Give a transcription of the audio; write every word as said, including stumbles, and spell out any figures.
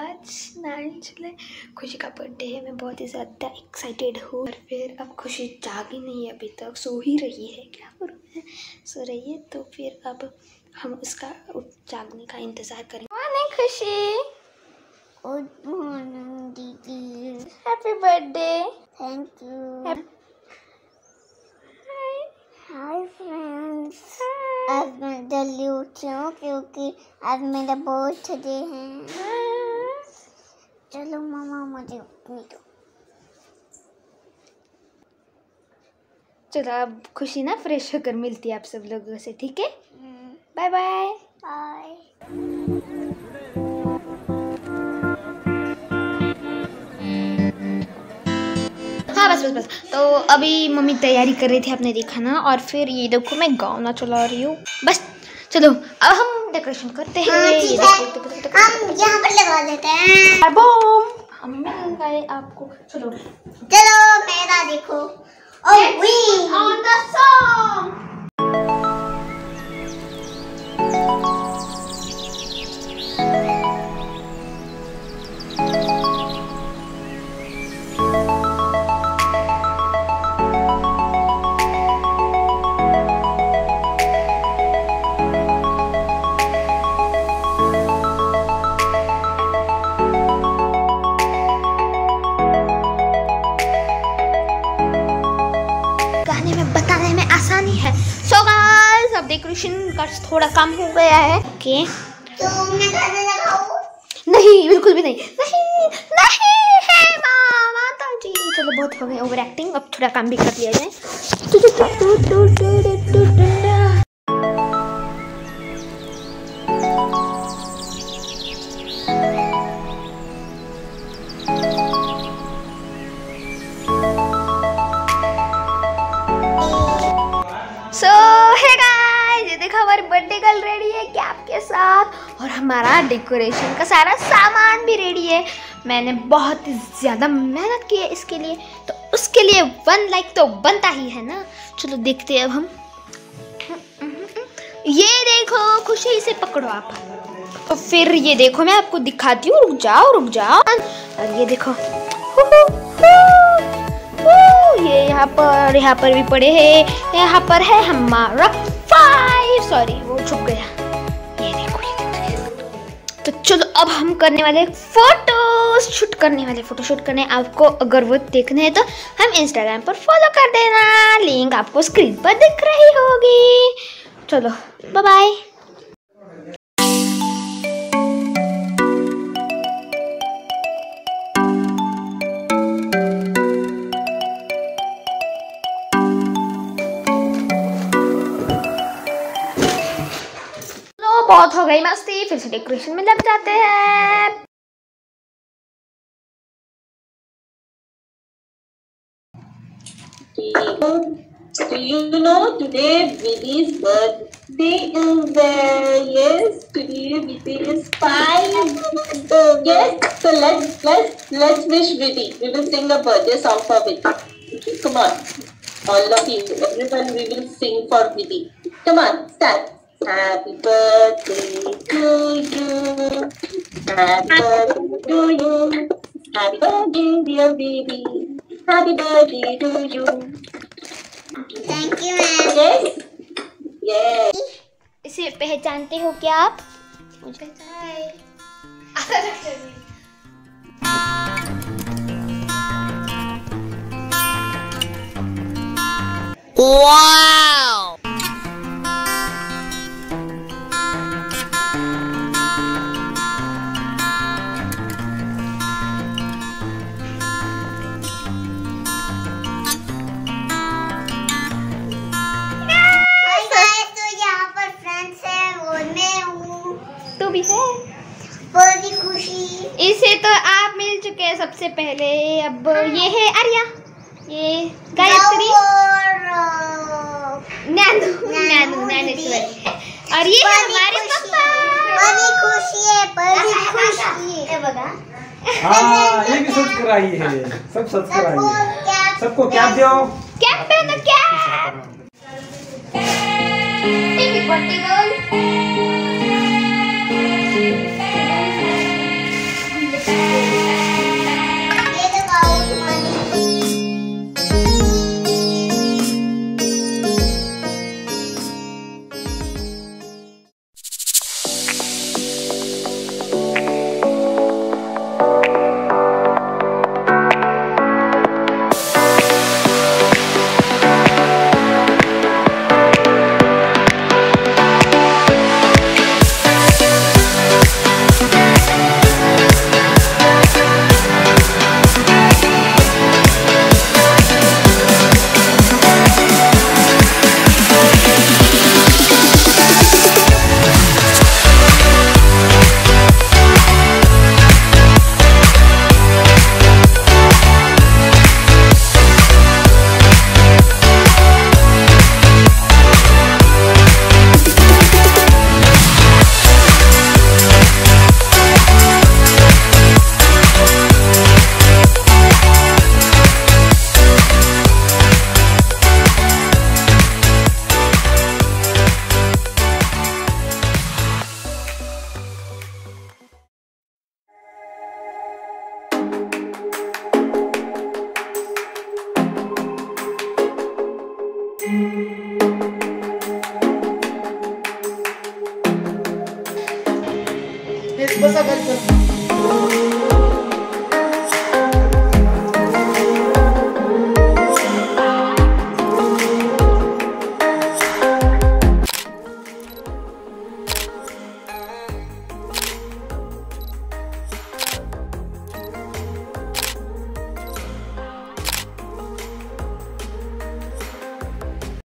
आज नाइन जुलाई खुशी का बर्थडे है। मैं बहुत ही ज़्यादा एक्साइटेड हूँ। और फिर अब खुशी जागी नहीं है, अभी तक सो ही रही है। क्या करूँ मैं, सो रही है तो फिर अब हम उसका जागने का इंतज़ार करेंगे। मॉर्निंग खुशी। गुड मॉर्निंग दीदी। Happy birthday. Thank you. Hi friends. आज मैं जल्दी उठी हूँ क्योंकि आज मेरा बर्थडे है। चलो मामा मुझे उठने दो। चलो अब खुशी ना फ्रेश होकर मिलती है आप सब लोगों से, ठीक है? Bye bye. बाय। हाँ बस बस बस तो अभी मम्मी तैयारी कर रही थी, आपने देखा ना। और फिर ये देखो मैं गाना चला रही हूँ। बस चलो अब हम डेकोरेशन करते हैं। हाँ, ये देखो, देखो, देखो, देखो, हम यहाँ पर लगा देते हैं बम। हम मिल गए आपको। चलो चलो मेरा देखो। Oh, we on the song. बताने में आसानी है। सो गाइस अब डेकोरेशन का थोड़ा काम हो गया है। ओके तो मैं गाना लगाऊं? नहीं बिल्कुल भी नहीं। नहीं नहीं है माता जी। चलो बहुत हो गए ओवर एक्टिंग, अब थोड़ा काम भी कर लिया जाए। सो है गाइस, ये देखो हमारी बर्थडे गर्ल रेडी है कैप के साथ, और हमारा डेकोरेशन का सारा सामान भी रेडी है। मैंने बहुत ही ज़्यादा मेहनत की है इसके लिए, तो उसके लिए वन लाइक तो बनता ही है ना। चलो देखते हैं अब हम। ये देखो खुशी, इसे पकड़ो आप। तो फिर ये देखो मैं आपको दिखाती हूँ, रुक जाओ रुक जाओ। और ये देखो ये यहाँ पर यहाँ पर भी पड़े हैं। यहाँ पर है हमारा फाइव, सॉरी वो छुप गया। ये देखो, ये देखो। तो चलो अब हम करने वाले फोटो शूट करने वाले फोटो शूट करने। आपको अगर वो देखने हैं तो हम इंस्टाग्राम पर फॉलो कर देना, लिंक आपको स्क्रीन पर दिख रही होगी। चलो बाय बाय। बहुत हो गई मस्ती, फिर से डेकोरेशन में लग जाते हैं। Do you know today Vidhi's birthday is there? Yes, today Vidhi is five. Yes, so let's let's let's wish Vidhi. We will sing a birthday song for Vidhi. Okay, come on, all of you, everyone, we will sing for Vidhi. Come on, start. Happy birthday to you. Happy birthday to you. Happy birthday, dear baby. Happy birthday to you. Thank you, ma'am. Yes. Yes. इसे पहचानते हो क्या आप? मुझे wow. भी है बड़ी खुशी। इसे तो आप मिल चुके हैं सबसे पहले। अब ये है आर्या, ये गायत्री और नैनू नैनू नैनेश्वरी, और ये हमारे पापा। बड़ी खुशी है, बड़ी खुशी है। बगा हाँ ये भी सोच कर आई है, सब सोच कर आई है। सबको कैप दो, कैप पहनो, कैप। Happy birthday girl. है।